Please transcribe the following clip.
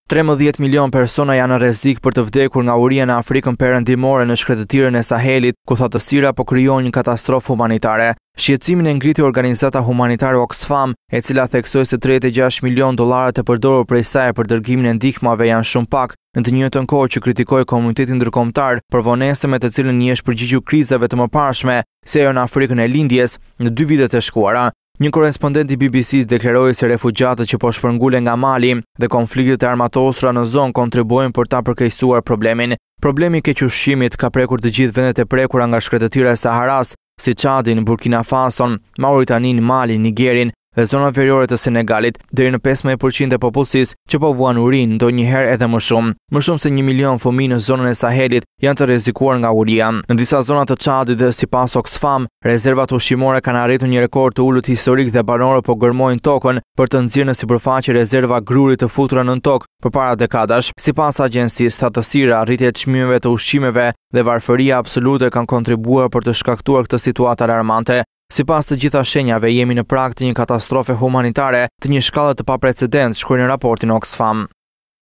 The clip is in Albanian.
13 milion persona janë në rrezik për të vdekur nga uria në Afrikën Perëndimore në shkretëtirën e Sahelit, ku thatësira po krijon një katastrofë humanitare. Shqetësimin e ngriti organizata humanitare Oxfam, e cila theksoi se 36 milion dollarët e përdorur prej saj për dërgimin e ndihmave janë shumë pak, në të njëjtën kohë që kritikoi komunitetin ndërkombëtar për vonesën me të cilën i është përgjigjur krizave të mëparshme, si ajo në Afrikën e Lindjes në 2 vitet e shkuara. Një korrespondent i BBC-s deklaroi se refugjatët që po shpërngulen nga Mali dhe konfliktet e armatosura në zonë kontribuojnë për ta përkeqësuar problemin. Problemi i keq ushqimit ka prekur të gjithë vendet e prekura nga shkretëtira e Saharas, si Çadin, Burkina Fason, Mauritaninë, Malin, Nigerin dhe zonat veriore të Senegalit, deri në 15% e popullsisë që po vuan urinë, ndonjëherë edhe më shumë. Më shumë se 1 milion fëmijë në zonën e Sahelit janë të rrezikuar nga uria. Në disa zona të Çadit dhe sipas Oxfam, rezervat ushqimore kanë arritur një rekord të ulët historik dhe banorët po gërmojnë tokën për të nxjerrë në sipërfaqe rezerva gruri të futura nën tokë përpara dekadash. Sipas agjencisë, thatësira, rritja e çmimeve të ushqimeve dhe varfëria absolute kanë kontribuar për të shkaktuar këtë situatë alarmante. Sipas të gjitha shenjave, jemi në prag të një katastrofe humanitare të një shkallë të paprecedent, shkruaj në raportin Oxfam.